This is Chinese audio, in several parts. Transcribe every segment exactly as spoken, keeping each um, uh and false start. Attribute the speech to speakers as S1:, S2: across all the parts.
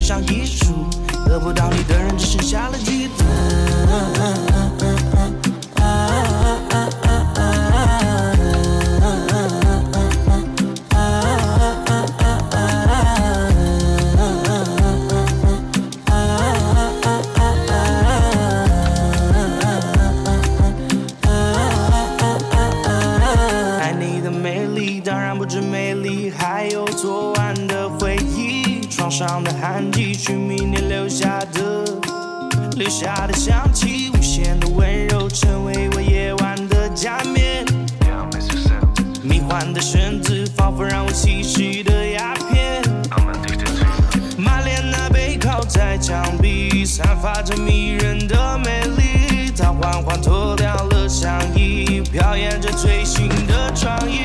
S1: 上艺术，得不到你的人只剩下了嫉妒。爱你的美丽，当然不止美丽，还有昨晚的回忆，床上的汗迹，去明年留下的留下的香气，无限的温柔，成为我夜晚的假面。迷幻的绳子，仿佛让我吸食的鸦片。玛莲娜背靠在墙壁，散发着迷人的美丽。她缓缓脱掉了上衣，表演着最新的创意。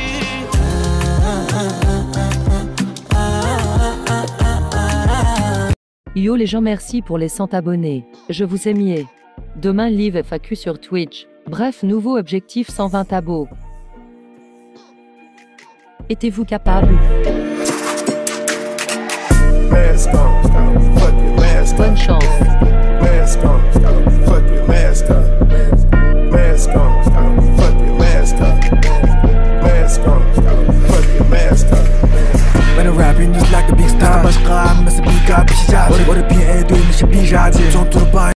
S2: Yo les gens, merci pour les cent abonnés. Je vous aime. Demain live F A Q sur Twitch. Bref, nouveau objectif cent vingt abos. Êtes-vous capable? Bonne chance.
S3: When I'm rapping just like a big star. başka ama bir kapı şişe. Orada bir edu, bir şişe. Çok turban.